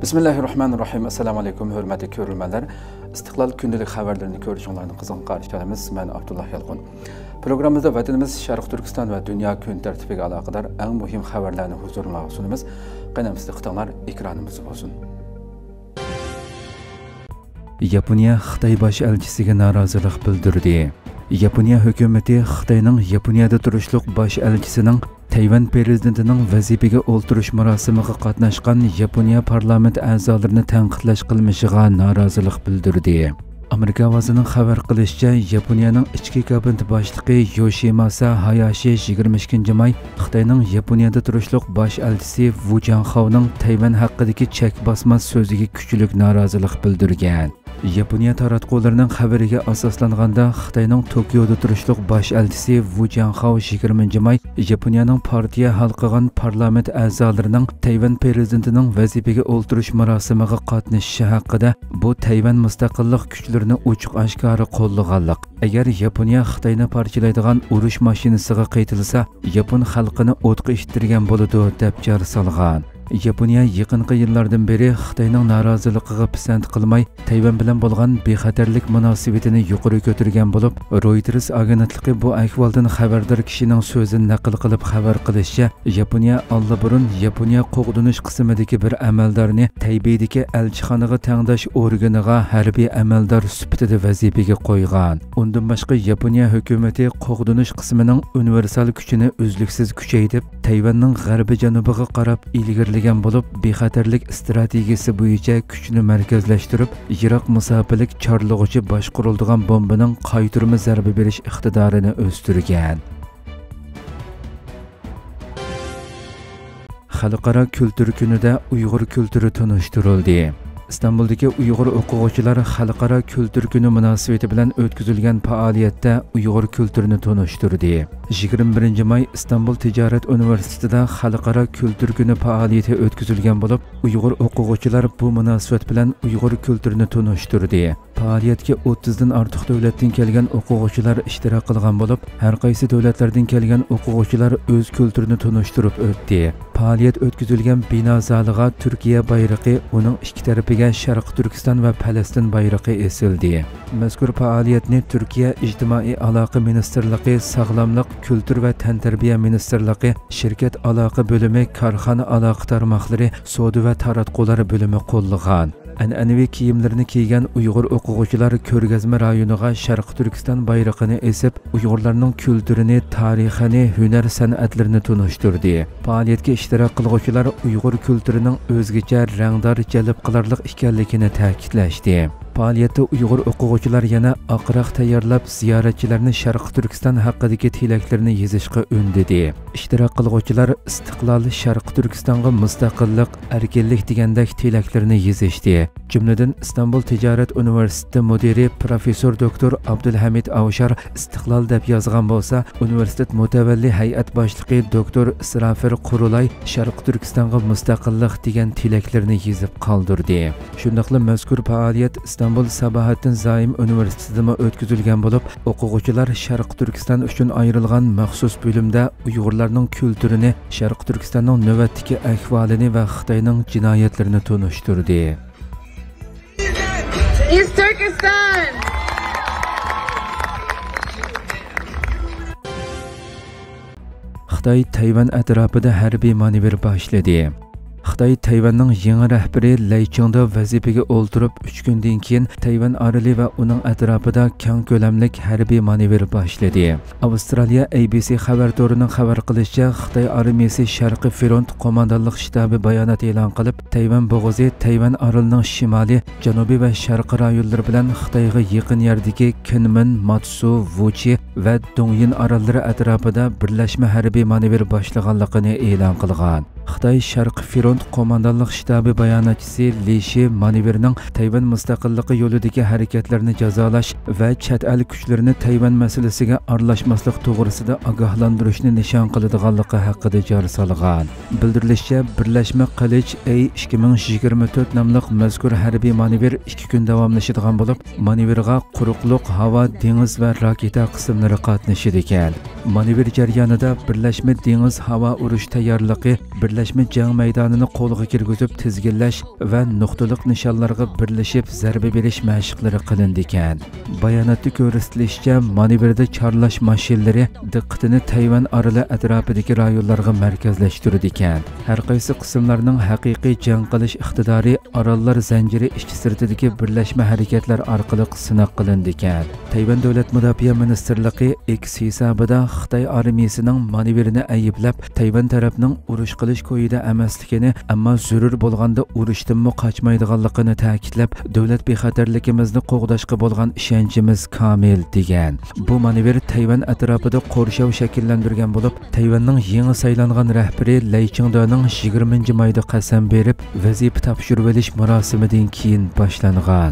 Bismillahirrahmanirrahim. Assalamu alaikum, hürmetli görülmeler. İstiklal gündelik haberlerini görüşünlerini kızgın karşılarımız. Ben Abdullah Yalğun. Programımızda vatanımız Şarkı Türkistan ve dünya gün tertibiyle alakadar en mühim haberlerini huzuruna sunumuz. Qanamızda qıtanlar ekranımız olsun. Yaponiya Xitoy bosh elchisiga norozilik bildirdi. Yaponiya hukumati Xitoyning Yaponiyada turishliq bosh elchisining Tayvan prezidentining vazifaga o'ltirish marosimiga qatnashgan Yaponiya parlament a'zolarini tanqidlash qilmishiga norozilik bildirdi. Amerika ovozining xabar qilishicha, Yaponiyaning ichki kabineti boshlig'i Yoshimasa Hayashi 22 may Xitoyning Yaponiyada turishliq bosh elchisi Wu Jianhaoning Tayvan haqidagi chek bosmas so'ziga kuchli norozilik bildirgan. Yaponiya taratqullarining xabariga asoslanganda Xitoyning Tokioda turishliq bosh elchisi Wu Jianhao 20 may Yaponiyaning partiya hal qilgan parlament a'zolarining Tayvan prezidentining vazifaga o'ltirish marosimiga qatnashishi haqida bu Tayvan mustaqillik kuchlarini ochiq oshkora qo'llaganlik. Agar Yaponiya Xitoyni parchalaydigan urush mashinasiga qaytilsa, Yapon xalqini o'tqa ishtirgan bo'ladi deb jar solgan. Yaponiya yaqinqi yillardan beri Xitoyning noroziligiga pisand qilmay, Tayvan bilan bo'lgan bexatarlik munosabatini yuqori ko'targan bo'lib, Reuters agentligi bu ahvoldan xabardor kishining so'zini naql qilib xabar qilishicha, Yaponiya allaburun Yaponiya qo'g'dinish qismidagi bir amaldorni Taybeydagi elchixonaga tangdash organiga harbiy amaldor sifatida vazifaga qo'ygan. Undan boshqa Yaponiya hukumati qo'g'dinish qismining universal kuchini uzluksiz kuchaytirib, Tayvanning g'arbi janubiga qarab ilgari bo'lib, bexatarlik strategiyasi bo'yicha kuchni markazlashtirib, yiroq musofirlik chorlug'ichi boshqariladigan bombaning qaytirma zarba berish iqtidorini o'stirgan. Xalqaro kultur kunida Uyg'ur kulturi tunishtirildi. İstanbuldagi Uyg'ur o'quvchilari xalqaro kultur kuni munosabati bilan o'tkazilgan faoliyatda Uyg'ur kulturini tunishtirdi. 21 may İstanbul Tijorat universitetida xalqaro kultur kuni faoliyati o'tkazilgan bo'lib, Uyg'ur o'quvchilar bu munosabat bilan Uyg'ur kulturini tunishtirdi. Faoliyatga 30 dan ortiq davlatdan kelgan o'quvchilar ishtirok qilgan bo'lib, har qaysi davlatlardan kelgan o'quvchilar o'z kulturini tunishtirib o'tdi. Faoliyat o'tkazilgan bino zaliga Turkiya bayrog'i, uning ikki tarafiga Sharq Turkiston va Falastin bayrog'i esildi. Mazkur faoliyatni Turkiya ijtimoiy aloqa ministrligi, sog'lomlik, kultur va tantarbiya ministrligi, shirkat aloqa bo'limi, korxona aloqa tarmoqlari, savdo va taratqular bo'limi qo'llagan. An'anaviy kiyimlarini kiygan Uyg'ur o'quvchilar ko'rgazma rayoniga Sharq Turkiston bayrog'ini esib, Uyg'urlarning kulturini, tarixini, hunar san'atlarini tunishtirdi. Faoliyatga ishtirok qiluvchilar Uyg'ur kulturining o'zgacha rangdor, jalb qilarlik ekanligini ta'kidlashdi. Faoliyatda Uyg'ur o'quvchilar yana aqroq tayyorlab, ziyoratchilarni Sharq Turkiston haqidagi tilaklarini yozishga undadi. Ishtirok qiluvchilar istiqlol, Sharq Turkistonga mustaqillik, erkinlik degandek tilaklarini yozishdi. Jumladan İstanbul Tijorat universiteti mudiri professor doktor Abdulhamid Avshar istiqlol deb yozgan bo'lsa, universitet mutavalli hay'at boshlig'i doktor Israfil Qurulay Sharq Turkistonga mustaqillik degan tilaklarini yozib qoldirdi. Shundaqla mazkur faoliyat İstanbul Sabahattin Zaim universitetida o'tkazilgan bo'lib, o'quvchilar Sharq Turkiston uchun ayrilgan maxsus bo'limda Uyg'urlarning kulturini, Sharq Turkistonning navbatdagi ahvolini va Xitoyning jinoyatlarini tunishtirdi. East Turkestan! Xitoy Tayvan atrofida harbiy manevr boshladi. Xitoy Tayvanning yangi rahbari Lay Chingda vazifaga o'ltirib 3 kundan keyin Tayvan oroli va uning atrofida keng ko'lamli harbiy manevr boshladi. Avstraliya ABC xabar to'rining xabar qilishicha, Xitoy armiyasi Sharqiy front qo'mondonlik shtabi bayonot e'lon qilib, Tayvan bo'g'ozi Tayvan orolining shimoliy, janubiy va sharqiy rayonlari bilan Xitoyga yaqin yerdagi Kinmen, Matsu, Wuchi va Dongyin orollari atrofida birlashma harbiy manevr boshlaganligini e'lon qilgan. Xitoy Sharqiy front qo'mondonlik shtabi bayonotchisi Li Shi manevrning Tayvan mustaqilligi yo'lidagi harakatlarni jazolash va chet el kuchlarini Tayvan masalasiga aralashmaslik to'g'risida ogohlantirishni nishon qiladiganligi haqida jar solgan. Bildirilishicha, birlashma Qilich A2024 nomli mazkur harbiy manevr 2 kun davomlashadigan bo'lib, manevrga quruqliq, havo, dengiz va raketa qismlari qatnashadi ekan. Manevr jarayonida birlashma dengiz havo urush tayyorligi, birlashma jang maydonini qo'lga kirgizib tizginlash va nuqtaliq nishonlarga birlashib zarba berish mashqlari qilindi ekan. Bayonotda ko'rsatilishicha, manevrda chorlash mashinalari diqqatini Tayvan oroli atrofidagi rayonlarga markazlashtirdi ekan. Har qaysi qismlarning haqiqiy jang qilish iqtidori orollar zanjiri ishchi sirtidagi birlashma harakatlar orqali sinab qilindi ekan. Tayvan davlat mudofaa ministrligi X hisobida Xitoy armiyasining manevrini ayblab, Tayvan tarafining urush qilish ko'yida emasligini, ammo zarur bo'lganda urushdan qochmaydiganligini ta'kidlab, davlat bexatarligimizni qo'g'dashga bo'lgan ishonchimiz komil degan. Bu manevr Tayvan atrofida qo'rshav shakllantirgan bo'lib, Tayvanning yangi saylangan rahbari Lei Chingdaning 20-mayda qasam berib, vazifa topshirib olish marosimidan keyin boshlangan.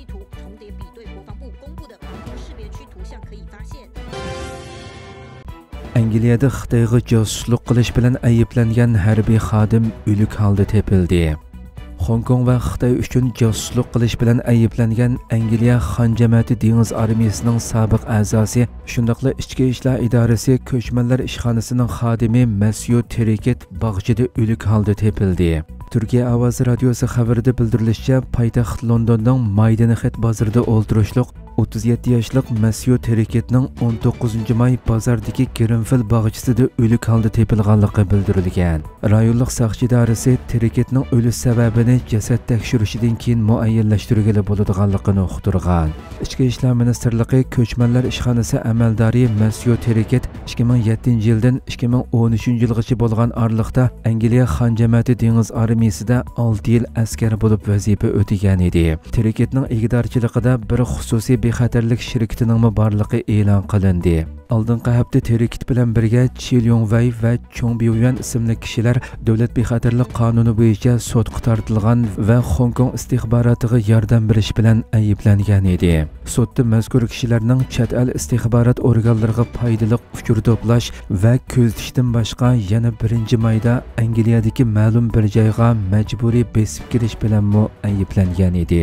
Angliyada Xitoyga josuslik qilish bilan ayblangan harbiy xodim o'lik holda topildi. Hong Kong va Xitoy uchun josuslik qilish bilan ayblangan Angliya Xon jamiyati dengiz armiyasining sobiq a'zosi, shundaqla ichki ishlar idorasi ko'chmanlar ishxonasining xodimi Matthew Tereket bog'chida o'lik holda topildi. Turkiya Ovozi radiosi xabarida bildirilishicha, poytaxt Londonning Maidenhead bozorida o'ltirishliq 37 yoshlik Matthew Tereketning 19-may bozordagi Grenfell bog'chisida o'lik holda topilganligi bildirilgan. Rayonlik soqchi idorasi Tereketning o'lish sababini jasad tekshirishidan keyin muayyanlashtirgili bo'ladiganligini uqtirgan. Ichki ishlar ministrligi ko'chmanlar ishxonasi amaldori Matthew Tereket 2007-yildan 2013-yilgacha bo'lgan oraliqda Angliya Xon jamiyati dengiz armiyasida 6 yil askar bo'lib vazifa o'tagan edi. Tereketning egidorchiligida bir xususiy bexatarlik shirkatining borligi e'lon qilindi. Oldingi hafta Tereket bilan birga Chi Lyongwei va Chong Biuyuan ismli kishilar davlat bexatarlik qonuni bo'yicha sudga tortilgan va Hong Kong istixborotiga yordam berish bilan ayblangan edi. Sudda mazkur kishilarning chet el istixborot organlariga foydali uchur to'plash va ko'zitishdan boshqa yana 1-mayda Angliyadagi ma'lum bir joyga majburiy besib kirish bilan ayblangan edi.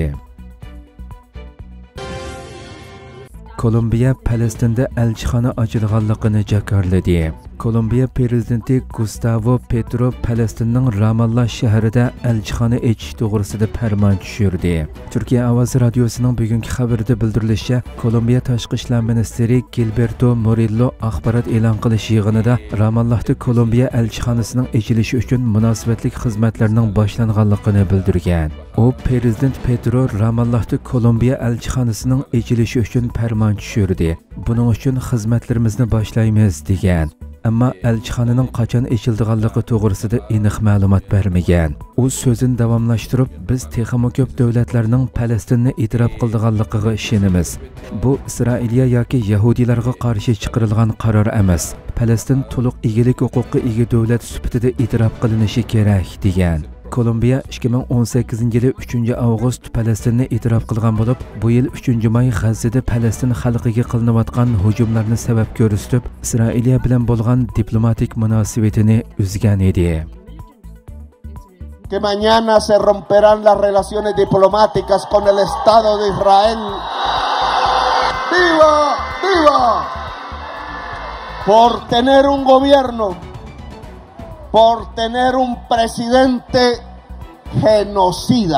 Kolumbiya Falastinda elchixona ochilganligini jakarladi. Kolumbiya prezidenti Gustavo Petro Falastinning Ramallah shahrida elchixona ochish to'g'risida farmon tushirdi. Turkiya Ovozi radiosining bugungi xabarida bildirilishicha, Kolumbiya tashqi ishlar ministri Gilberto Murillo axborot e'lon qilish yig'inida Ramallahda Kolumbiya elchixonasining ochilishi uchun munosabatli xizmatlarning boshlanganligini bildirgan. U prezident Petro Ramallahda Kolumbiya elchixonasining ochilishi uchun farmon tushirdi. Buning uchun xizmatlarimizni boshlaymiz degan. Ammo elchixonaning qachon ochilganligi to'g'risida aniq ma'lumot bermagan. U so'zini davomlashtirib, biz texmo ko'p davlatlarning Falastinni e'tirof qilganligiga ishonamiz. Bu Isroiliya yoki Yahudilarga qarshi chiqarilgan qaror emas. Falastin to'liq egilik huquqiga ega davlat sifatida e'tirof qilinishi kerak degan. Kolumbiya 2018-yili 3-avgust Falastinni e'tirof qilgan bo'lib, bu yil 3-may G'azzada Falastin xalqiga qilinayotgan hujumlarni sabab ko'rsatib, Isroiliya bilan bo'lgan diplomatik munosabatini uzgan edi. Que mañana se romperán las relaciones diplomáticas con el Estado de Israel. ¡Viva! ¡Viva! Por tener un gobierno, por tener un presidente genocida.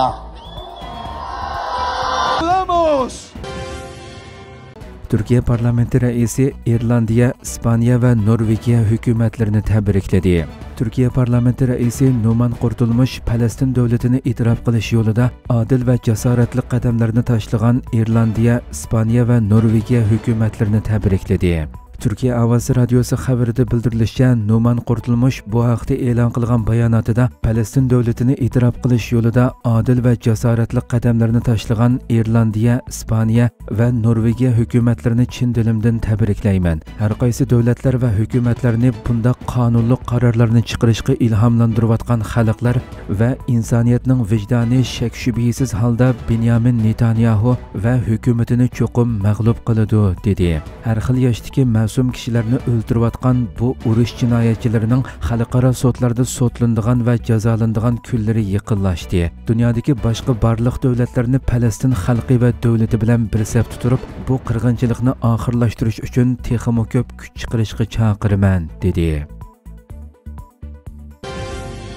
¡Vamos! Turkiya parlamenti raisi Irlandiya, Ispaniya va Norvegiya hukumatlarini tabrikladi. Turkiya parlamenti raisi Numan Qurtulmush Falastin davlatini e'tirof qilish yo'lida adil va jasoratli qadamlarni tashlagan Irlandiya, Ispaniya va Norvegiya hukumatlarini tabrikladi. Turkiya Ovozi radiosi xabarida bildirilishicha, Numan Qurtulmush bu haqda e'lon qilgan bayonotida Falastin davlatini e'tirof qilish yo'lida adil va jasoratli qadamlarni tashlagan Irlandiya, Ispaniya va Norvegiya hukumatlarini chin dilimdan tabriklayman. Har qaysi davlatlar va hukumatlarni bunda qonunli qarorlarni chiqarishga ilhomlantirayotgan xalqlar va insoniyatning vijdoni shak-shubhasiz holda Benyamin Netanyahu va hukumatini cho'qim mag'lub qiladi dedi. Har xil yoshdagi mas'um kishilarni o'ldirayotgan bu urush jinoyatchilarining xalqaro sudlarda sudlanadigan va jazolanadigan kunlari yaqinlashdi. Dunyodagi boshqa barliq davlatlarni Falastin xalqi va davlati bilan bir safda turib, bu qirg'inchilikni oxirlashtirish uchun texmo ko'p kuch chiqarishga chaqiraman dedi.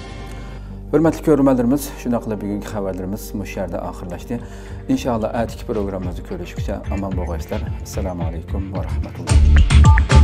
Hürmetli görürmenlerimiz, şuna qilib bugünkü xabarlarımız bu yerda oxirlashdi. İnşallah atiki programmamızda görüşükçe aman bo'linglar. Assalomu alaykum va rahmatulloh.